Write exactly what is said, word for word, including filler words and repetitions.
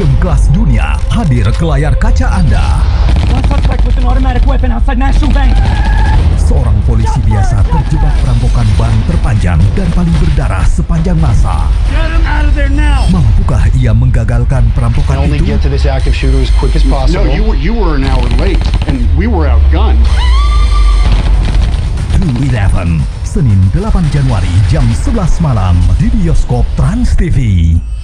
film kelas dunia hadir ke layar kaca Anda. One suspect with an automatic weapon outside National Bank. Seorang polisi biasa terjebak perampokan bank terpanjang dan paling berdarah sepanjang masa. Get him out of there now. Mampukah ia menggagalkan perampokan only itu? get to this active shooter as quick as possible. No, you were you were an hour late, and we were outgunned. two eleven, Senin delapan Januari jam sebelas malam di bioskop Trans T V.